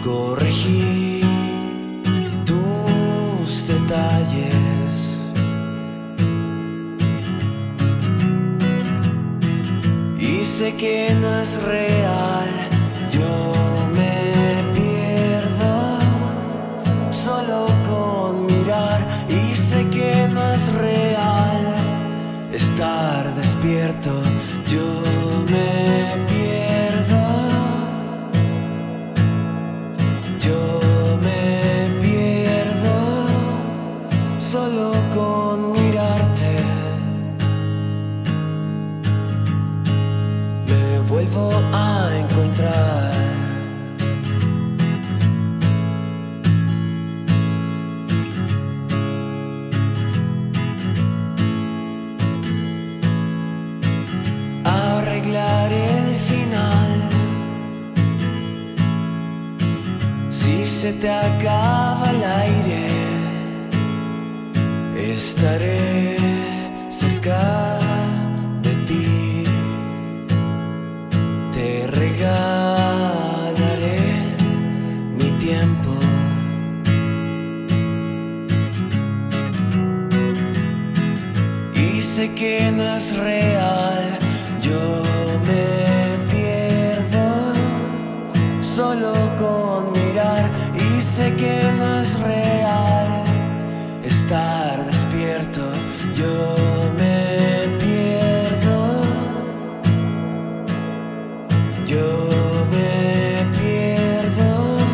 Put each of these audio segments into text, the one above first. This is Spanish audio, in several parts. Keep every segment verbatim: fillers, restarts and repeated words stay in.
Corregí tus detalles, y sé que no es real. Yo me pierdo solo con mirar, y sé que no es real estar despierto. Yo me pierdo, yo me pierdo solo con mirarte. Me vuelvo a encontrar. Arreglar el final. Si se te acaba el aire, estaré cerca de ti. Te regalaré mi tiempo. Y sé que no es real. Yo me pierdo solo con mirar, y sé que no es real estar despierto. Yo me pierdo, yo me pierdo,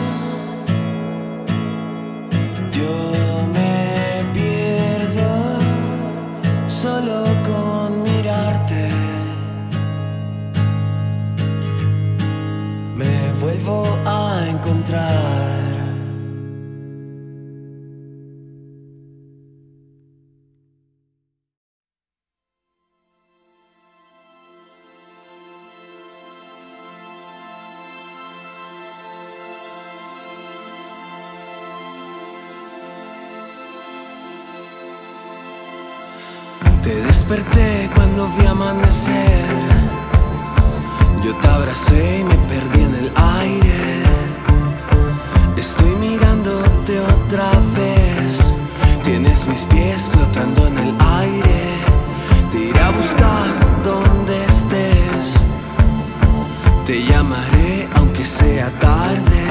yo me pierdo solo con mirarte. Me vuelvo a encontrar. Te desperté cuando vi amanecer. Yo te abracé y me perdí en el aire. Estoy mirándote otra vez. Tienes mis pies flotando en el aire. Te iré a buscar donde estés. Te llamaré aunque sea tarde.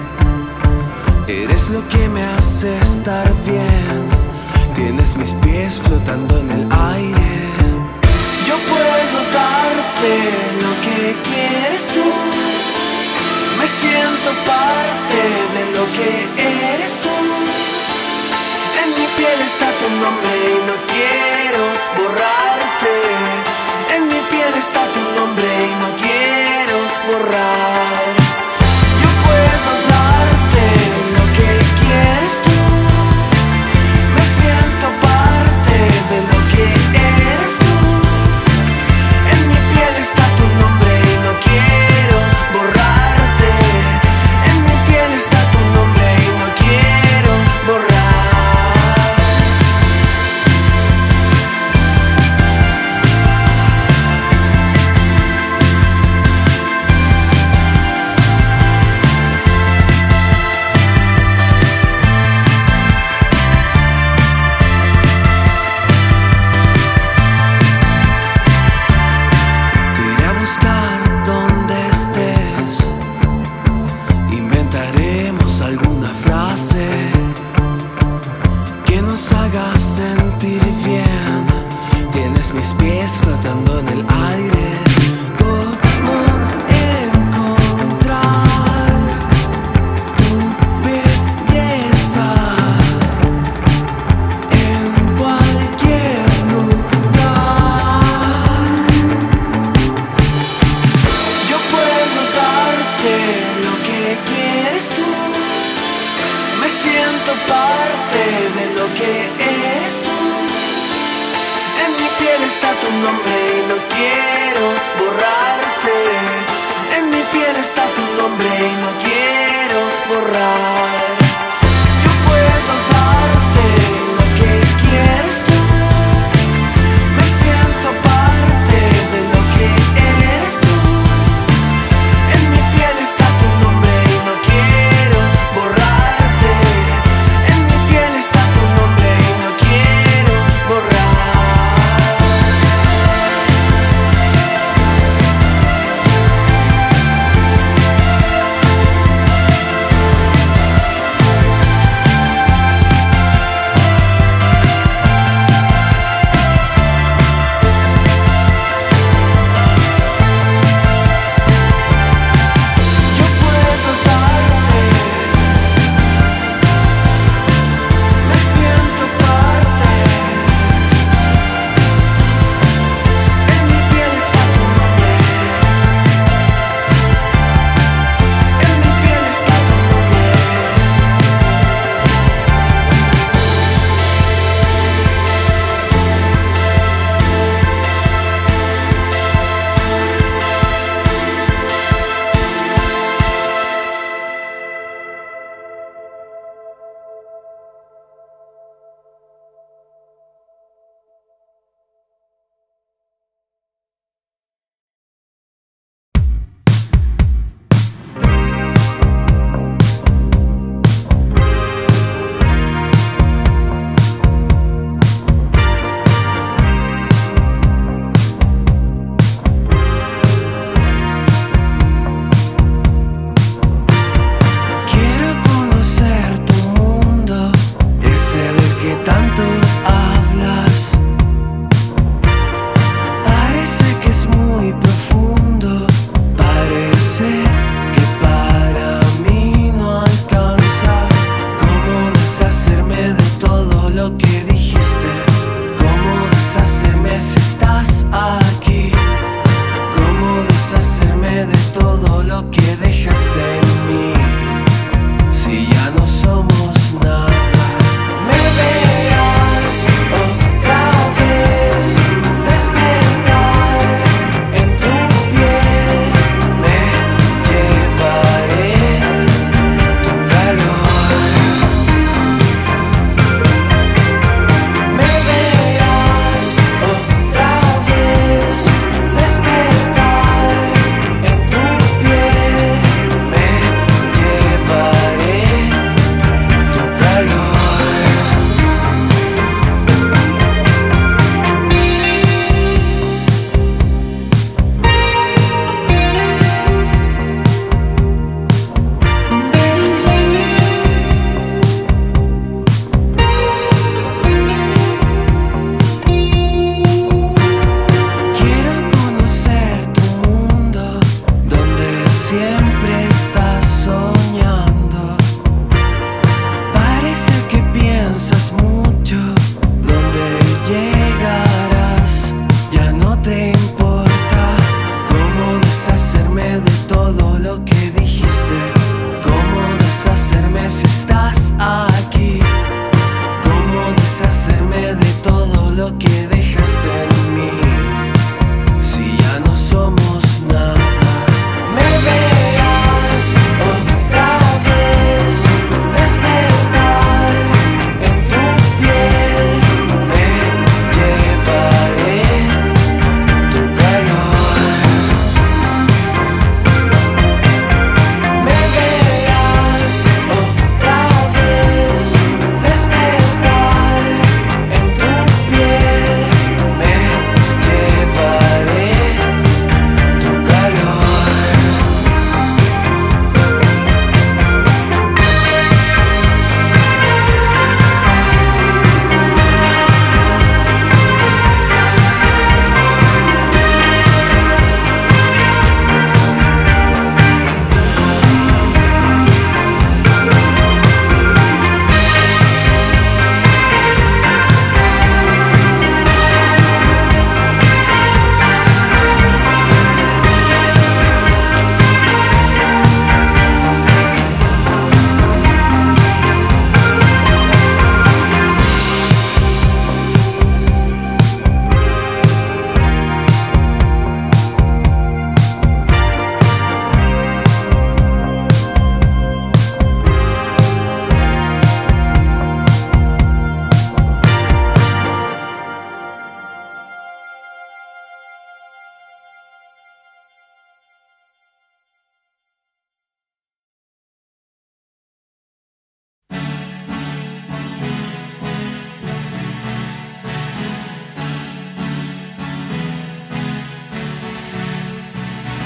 Eres lo que me hace estar bien. Tienes mis pies flotando en el aire. Yo puedo darte lo que quieres tú. Me siento parte de lo que eres tú. En mi piel está tu nombre y no quiero borrarte. En mi piel está tu nombre y no quiero borrar. Yo puedo darte lo que quieres tú. Me siento parte de lo que eres tú. En mi piel está tu nombre y no quiero borrarte. En mi piel está tu nombre y no quiero borrar. Te iré a buscar donde estés. Inventaremos alguna frase que nos haga sentir bien. Tienes mis pies flotando en el aire. ¿Cómo encontrar tu belleza en cualquier lugar? Yo puedo darte lo que quieres tú. Me siento parte de lo que eres tú. En mi piel está tu nombre y no quiero borrarte. En mi piel está tu nombre y no quiero borrar. Yo puedo darte lo que quieres tú. Me siento parte de lo que eres tú. En mi piel está tu nombre y no quiero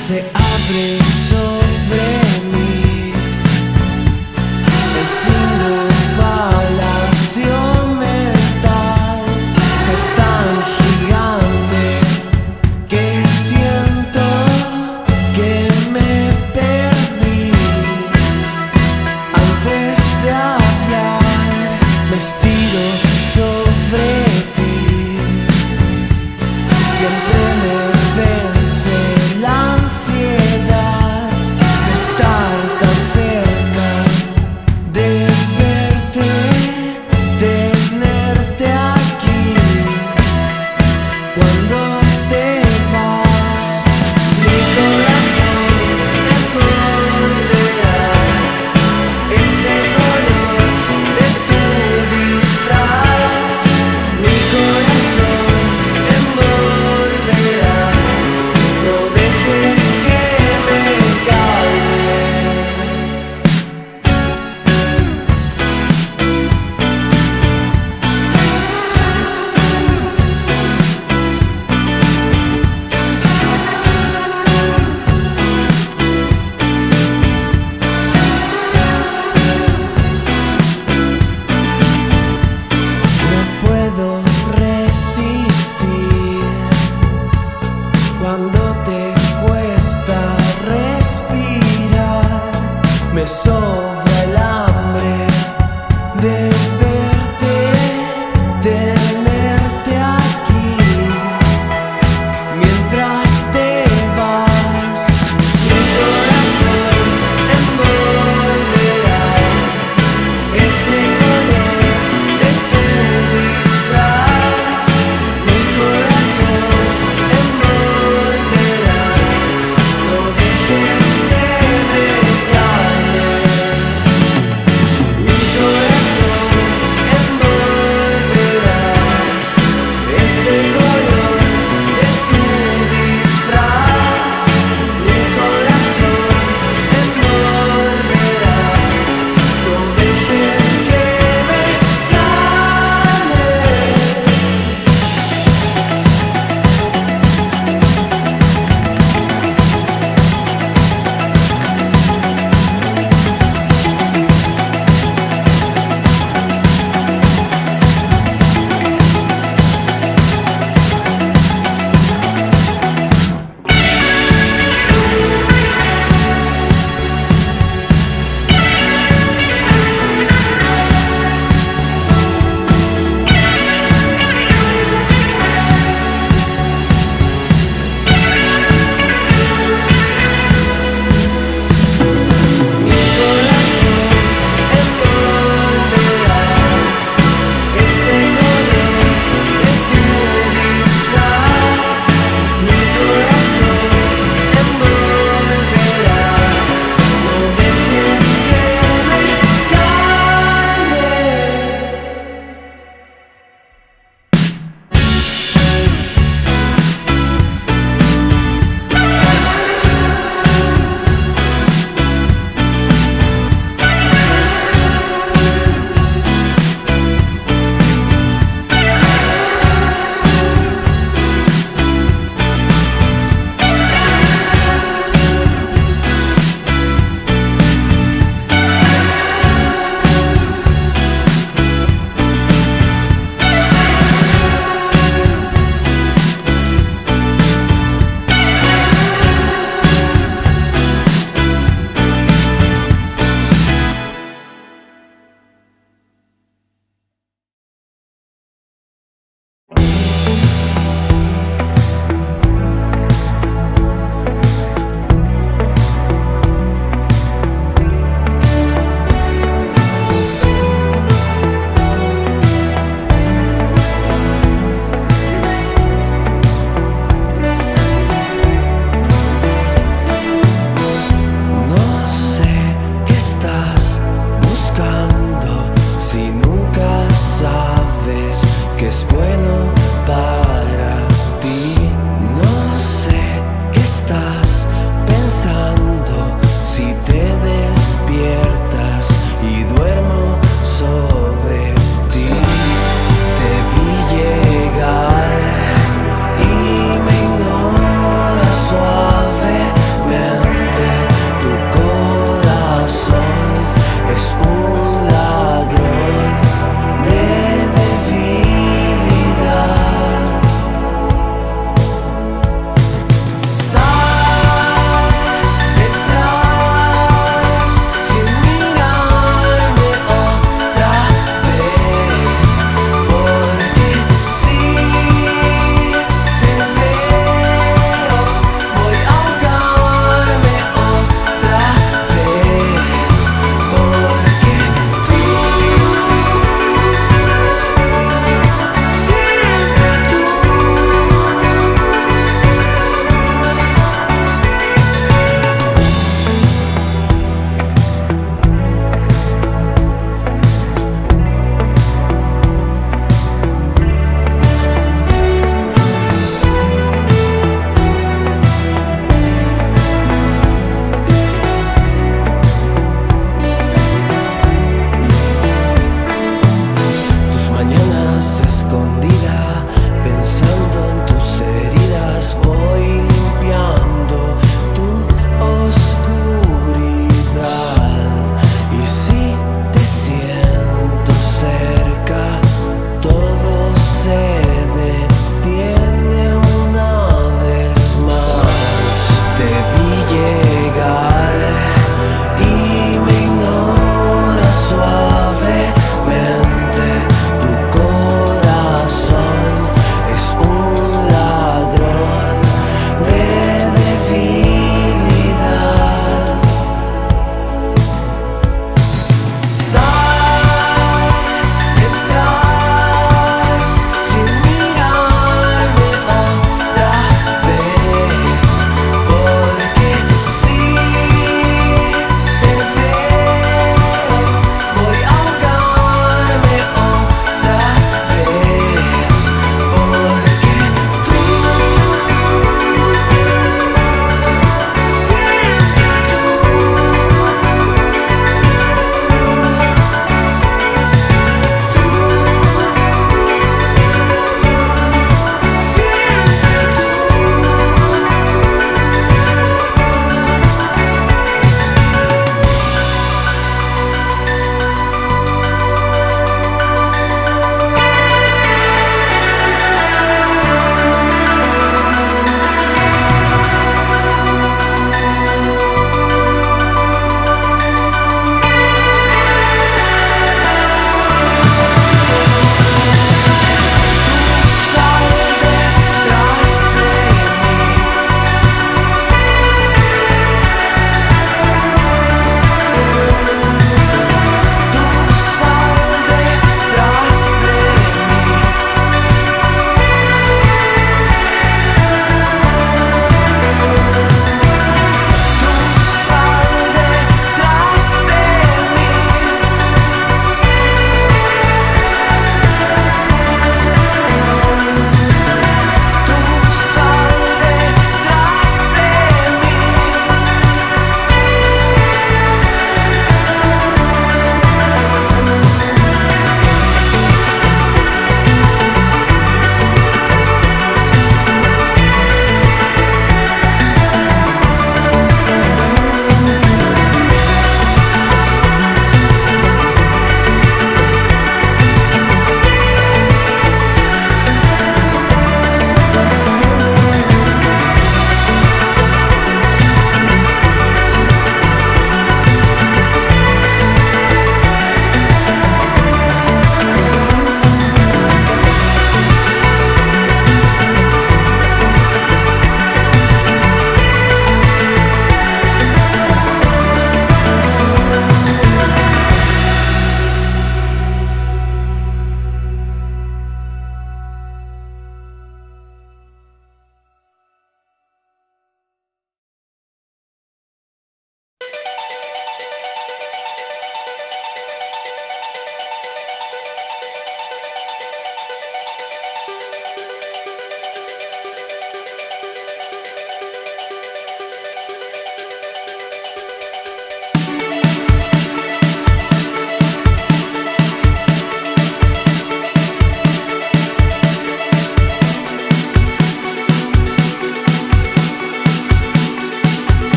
se abre sobre mí. El fin de un palacio mental es tan gigante que siento que me perdí. Antes de hablar me estiro sobre ti. Siempre me vence la ansiedad de estar tan cerca, de verte, tenerte aquí. Cuando te vas, mi corazón envolverá ese color de tu disfraz. Mi corazón envolverá. No dejes que me calme. No puedo resistir cuando te cuesta respirar. Me sobra el hambre de verte, tenerte aquí. Mientras te vas, mi corazón envolverá ese color de tu disfraz. Mi corazón envolverá. No dejes que me calme.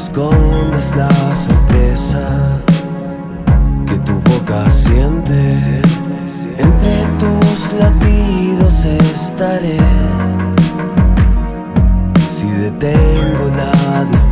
escondes la sorpresa que tu boca siente. Entre tus latidos estaré si detengo la distancia.